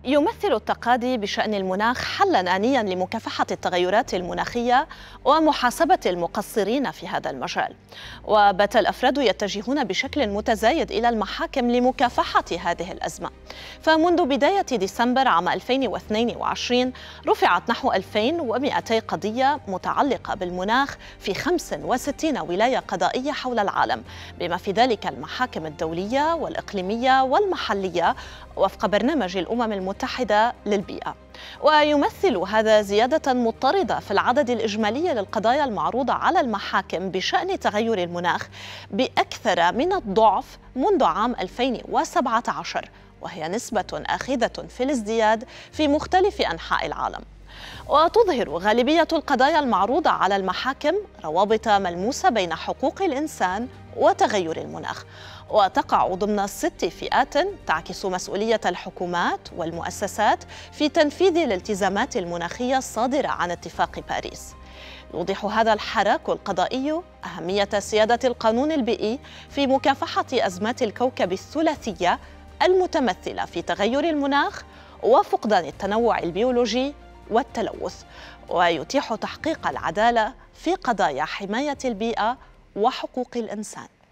يمثل التقاضي بشأن المناخ حلاً آنياً لمكافحة التغيرات المناخية ومحاسبة المقصرين في هذا المجال. وبات الأفراد يتجهون بشكل متزايد إلى المحاكم لمكافحة هذه الأزمة. فمنذ بداية ديسمبر عام 2022 رفعت نحو 2200 قضية متعلقة بالمناخ في 65 ولاية قضائية حول العالم، بما في ذلك المحاكم الدولية والإقليمية والمحلية وفق برنامج الأمم المتحدة للبيئة. ويمثل هذا زيادة مضطردة في العدد الإجمالي للقضايا المعروضة على المحاكم بشأن تغير المناخ بأكثر من الضعف منذ عام 2017، وهي نسبة آخذة في الازدياد في مختلف أنحاء العالم. وتظهر غالبية القضايا المعروضة على المحاكم روابط ملموسة بين حقوق الإنسان وتغير المناخ، وتقع ضمن 6 فئات تعكس مسؤولية الحكومات والمؤسسات في تنفيذ الالتزامات المناخية الصادرة عن اتفاق باريس. يوضح هذا الحراك القضائي أهمية سيادة القانون البيئي في مكافحة أزمات الكوكب الثلاثية المتمثلة في تغير المناخ وفقدان التنوع البيولوجي والتلوث، ويتيح تحقيق العدالة في قضايا حماية البيئة وحقوق الإنسان.